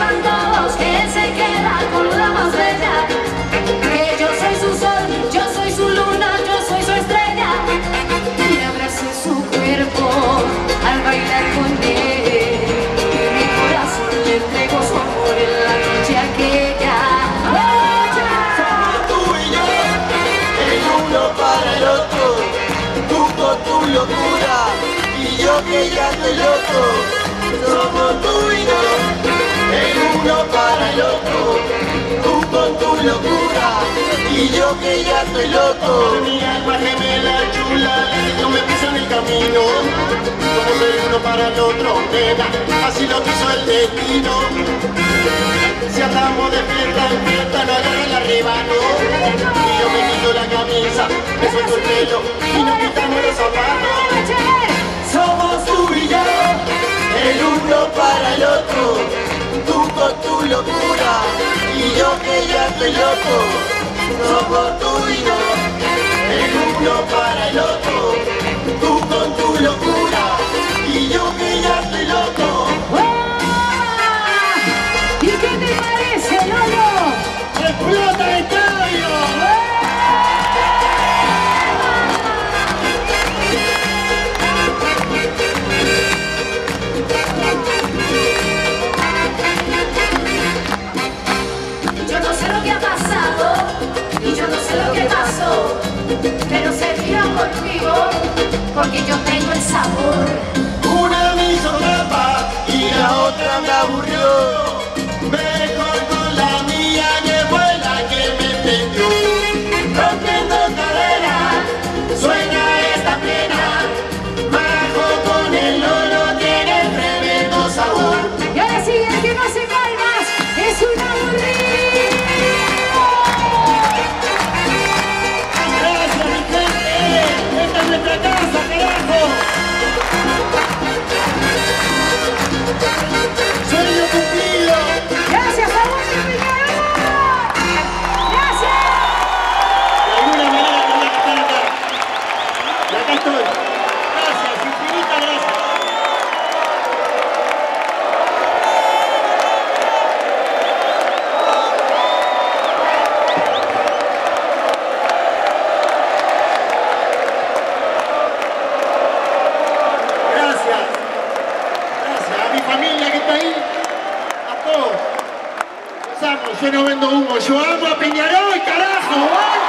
sepan todos que él se queda con la más bella. Que yo soy su sol, yo soy su luna, yo soy su estrella. Y abrace su cuerpo al bailar con él. Mi corazón le entregó su amor en la noche aquella. Somos tú y yo, el uno para el otro. Tú con tu locura y yo que ya estoy loco. Somos tú y yo, el uno para el otro. Tú con tu locura y yo que ya estoy loco. Mi alma gemela chula, no me pisan el camino. Somos el uno para el otro, nena, así lo quiso el destino. Si andamos de fiesta en fiesta, no agarra el arrebano. Y yo me quito la camisa, me suelto el pelo y nos quitamos los zapatos. Somos tú y yo, el uno para el otro. Tú con tu locura y yo que ya estoy loco. Somos tú y yo, el uno para el otro. Tú con tu locura y yo que ya estoy loco. ¿Y qué te parece, Lolo? ¡Explota el estadio! Yo no sé lo que ha pasado y yo no sé lo que pasó, pero se vino conmigo porque yo tengo el sabor. Una me hizo trampa y la otra me aburrió. Mejor con la mía que fue la que me prendió. Rompiendo cadera, suena esta plena. Majo con el Lolo tiene tremendo sabor. Y ahora sí, el que no se cae más es un aburrido. Gracias, mi gente. Esta es nuestra casa, carajo. Sueño cumplido. Gracias, Fabundo Figueroa. Gracias. De alguna manera tenía que estar acá. Y acá estoy. Gracias, infinitas gracias. Gracias. Gracias a mi familia que está ahí. A todos. Los amo, yo no vendo humo. Yo amo a Peñarol, carajo. ¡Vamos!